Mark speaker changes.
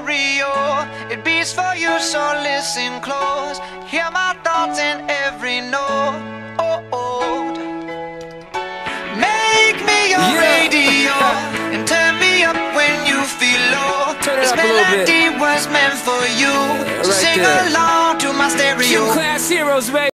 Speaker 1: stereo. It beats for you, so listen close. Hear my thoughts in every note. Make me your radio and turn me up when you feel low. This melody was meant for you, so sing along to my stereo.
Speaker 2: Class heroes, baby.